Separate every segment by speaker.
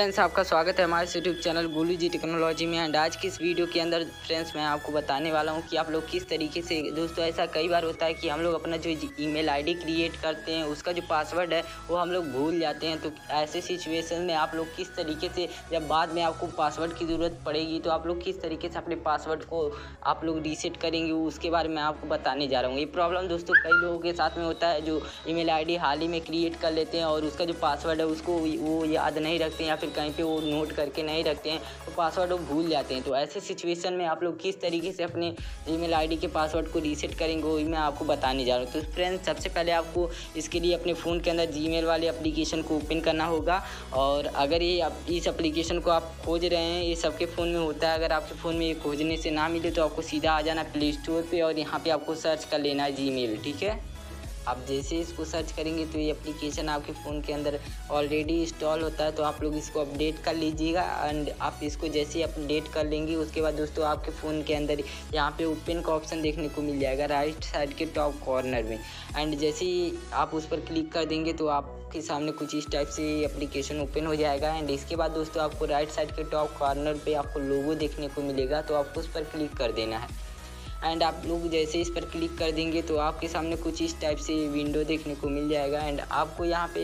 Speaker 1: Friends, आपका स्वागत है हमारे YouTube channel Golu ji technology में। एंड आज की इस वीडियो के अंदर फ्रेंड्स मैं आपको बताने वाला हूं कि आप लोग किस तरीके से, दोस्तों ऐसा कई बार होता है कि हम लोग अपना जो ईमेल आईडी क्रिएट करते हैं उसका जो पासवर्ड है वो हम लोग भूल जाते हैं। तो ऐसे सिचुएशन में आप लोग किस तरीके से, जब बाद में आपको पासवर्ड की ज़रूरत पड़ेगी तो आप लोग किस तरीके से अपने पासवर्ड को आप लोग रीसेट करेंगे, उसके बारे में आपको बताने जा रहा हूँ। ये प्रॉब्लम दोस्तों कई लोगों के साथ में होता है जो ईमेल आईडी हाल ही में क्रिएट कर लेते हैं और उसका जो पासवर्ड है उसको वो याद नहीं रखते हैं या फिर कहीं पे वो नोट करके नहीं रखते हैं, तो पासवर्ड वो भूल जाते हैं। तो ऐसे सिचुएशन में आप लोग किस तरीके से अपने ईमेल आईडी के पासवर्ड को रीसेट करेंगे वो मैं आपको बताने जा रहा हूँ। तो फ्रेंड्स, सबसे पहले आपको इसके लिए अपने फ़ोन के अंदर जीमेल वाले एप्लीकेशन को ओपन करना होगा। और अगर इस एप्लीकेशन को आप खोज रहे हैं, ये सबके फ़ोन में होता है, अगर आपके फ़ोन में ये खोजने से ना मिले तो आपको सीधा आ जाना प्ले स्टोर पे और यहाँ पे आपको सर्च कर लेना है जीमेल। ठीक है, आप जैसे इसको सर्च करेंगे तो ये एप्लीकेशन आपके फ़ोन के अंदर ऑलरेडी इंस्टॉल होता है, तो आप लोग इसको अपडेट कर लीजिएगा। एंड आप इसको जैसे ही अपडेट कर लेंगे उसके बाद दोस्तों आपके फ़ोन के अंदर यहाँ पे ओपन का ऑप्शन देखने को मिल जाएगा राइट साइड के टॉप कॉर्नर में। एंड जैसे ही आप उस पर क्लिक कर देंगे तो आपके सामने कुछ इस टाइप से एप्लीकेशन ओपन हो जाएगा। एंड इसके बाद दोस्तों आपको राइट साइड के टॉप कॉर्नर पर आपको लोगो देखने को मिलेगा, तो आपको उस पर क्लिक कर देना है। एंड आप लोग जैसे इस पर क्लिक कर देंगे तो आपके सामने कुछ इस टाइप से विंडो देखने को मिल जाएगा। एंड आपको यहाँ पे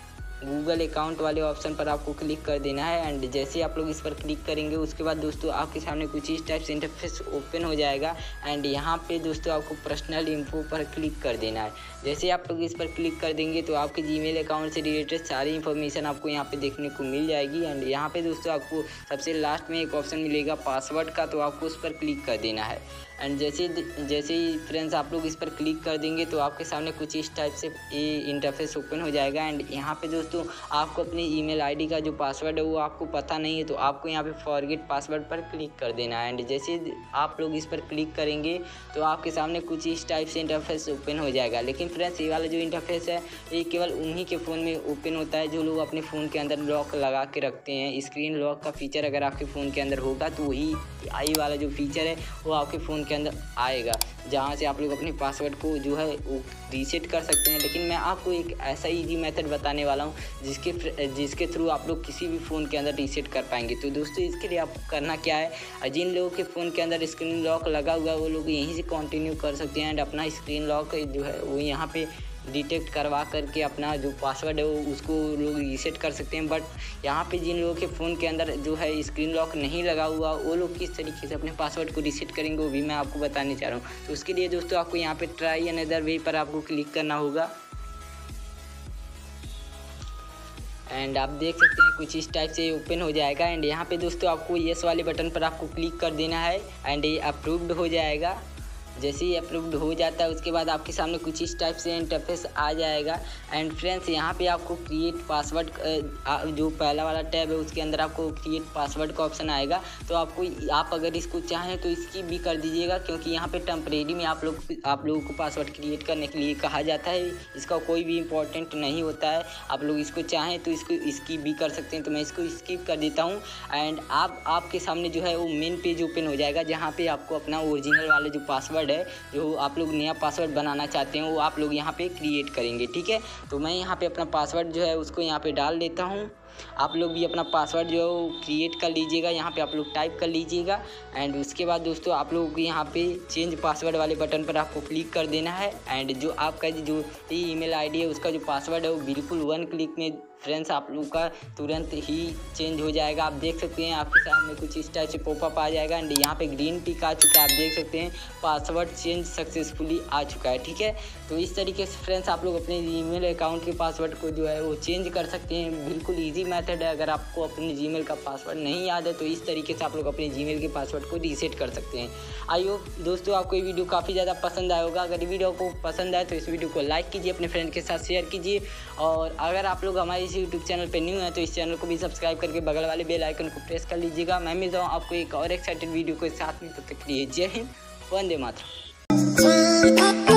Speaker 1: गूगल अकाउंट वाले ऑप्शन पर आपको क्लिक कर देना है। एंड जैसे आप लोग इस पर क्लिक करेंगे उसके बाद दोस्तों आपके सामने कुछ इस टाइप से इंटरफेस ओपन हो जाएगा। एंड यहाँ पे दोस्तों आपको पर्सनल इन्फो पर क्लिक कर देना है। जैसे आप लोग इस पर क्लिक कर देंगे तो आपके जीमेल अकाउंट से रिलेटेड सारी इन्फॉर्मेशन आपको यहाँ पे देखने को मिल जाएगी। एंड यहाँ पे दोस्तों आपको सबसे लास्ट में एक ऑप्शन मिलेगा पासवर्ड का, तो आपको उस पर क्लिक कर देना है। एंड जैसे ही फ्रेंड्स आप लोग इस पर क्लिक कर देंगे तो आपके सामने कुछ इस टाइप से ये इंटरफेस ओपन हो जाएगा। एंड यहाँ पे दोस्तों आपको अपनी ईमेल आईडी का जो पासवर्ड है वो आपको पता नहीं है, तो आपको यहाँ पे फॉरगेट पासवर्ड पर क्लिक कर देना है। एंड जैसे आप लोग इस पर क्लिक करेंगे तो आपके सामने कुछ इस टाइप से इंटरफेस ओपन हो जाएगा। लेकिन फ्रेंड्स ये वाला जो इंटरफेस है ये केवल उन्हीं के फ़ोन में ओपन होता है जो लोग अपने फ़ोन के अंदर लॉक लगा के रखते हैं। स्क्रीन लॉक का फीचर अगर आपके फ़ोन के अंदर होगा तो वही आई वाला जो फीचर है वो आपके फ़ोन के अंदर आएगा, जहाँ से आप लोग अपने पासवर्ड को जो है वो रीसेट कर सकते हैं। लेकिन मैं आपको एक ऐसा इजी मेथड बताने वाला हूँ जिसके थ्रू आप लोग किसी भी फ़ोन के अंदर रीसेट कर पाएंगे। तो दोस्तों इसके लिए आपको करना क्या है, जिन लोगों के फ़ोन के अंदर स्क्रीन लॉक लगा हुआ है वो लोग यहीं से कंटिन्यू कर सकते हैं। एंड अपना स्क्रीन लॉक जो है वो यहाँ पे डिटेक्ट करवा करके अपना जो पासवर्ड है वो उसको लोग रीसेट कर सकते हैं। बट यहाँ पे जिन लोगों के फ़ोन के अंदर जो है स्क्रीन लॉक नहीं लगा हुआ वो लोग किस तरीके से अपने पासवर्ड को रीसेट करेंगे वो भी मैं आपको बताने चाह रहा हूँ। तो उसके लिए दोस्तों आपको यहाँ पे ट्राई अनदर वे पर आपको क्लिक करना होगा। एंड आप देख सकते हैं कुछ इस टाइप से ओपन हो जाएगा। एंड यहाँ पे दोस्तों आपको येस वाले बटन पर आपको क्लिक कर देना है एंड ये अप्रूव्ड हो जाएगा। जैसे ही अप्रूव्ड हो जाता है उसके बाद आपके सामने कुछ इस टाइप से इंटरफेस आ जाएगा। एंड फ्रेंड्स यहाँ पे आपको क्रिएट पासवर्ड जो पहला वाला टैब है उसके अंदर आपको क्रिएट पासवर्ड का ऑप्शन आएगा, तो आप अगर इसको चाहें तो इसकी भी कर दीजिएगा, क्योंकि यहाँ पे टेम्परेरी में आप लोगों को पासवर्ड क्रिएट करने के लिए कहा जाता है। इसका कोई भी इम्पोर्टेंट नहीं होता है, आप लोग इसको चाहें तो इसकी भी कर सकते हैं। तो मैं इसको स्किप कर देता हूँ। एंड आपके सामने जो है वो मेन पेज ओपन हो जाएगा, जहाँ पे आपको अपना ओरिजिनल वाला जो पासवर्ड है, जो आप लोग नया पासवर्ड बनाना चाहते हैं वो आप लोग यहाँ पे क्रिएट करेंगे। ठीक है, तो मैं यहाँ पे अपना पासवर्ड जो है उसको यहाँ पे डाल देता हूँ। आप लोग भी अपना पासवर्ड जो है वो क्रिएट कर लीजिएगा, यहाँ पे आप लोग टाइप कर लीजिएगा। एंड उसके बाद दोस्तों आप लोगों को यहाँ पे चेंज पासवर्ड वाले बटन पर आपको क्लिक कर देना है। एंड जो आपका जो ईमेल आईडी है उसका जो पासवर्ड है वो बिल्कुल 1 क्लिक में फ्रेंड्स आप लोग का तुरंत ही चेंज हो जाएगा। आप देख सकते हैं आपके सामने कुछ इस टाइप से पॉपअप आ जाएगा। एंड यहाँ पे ग्रीन टिक आ चुका है, आप देख सकते हैं पासवर्ड चेंज सक्सेसफुली आ चुका है। ठीक है, तो इस तरीके से फ्रेंड्स आप लोग अपने जीमेल अकाउंट के पासवर्ड को जो है वो चेंज कर सकते हैं। बिल्कुल ईजी मेथड है। अगर आपको अपने जीमेल का पासवर्ड नहीं याद है तो इस तरीके से आप लोग अपने जीमेल के पासवर्ड को रीसेट कर सकते हैं। आई होप दोस्तों आपको ये वीडियो काफ़ी ज़्यादा पसंद आया होगा। अगर ये वीडियो को पसंद आए तो इस वीडियो को लाइक कीजिए, अपने फ्रेंड के साथ शेयर कीजिए। और अगर आप लोग हमारे इस यूट्यूब चैनल पर न्यू है तो इस चैनल को भी सब्सक्राइब करके बगल वाले बेल आइकन को प्रेस कर लीजिएगा। मैं मिलता हूँ आपको एक और एक्साइटेड वीडियो के साथ में, तब तक के लिए जय हिंद, वंदे मातरम।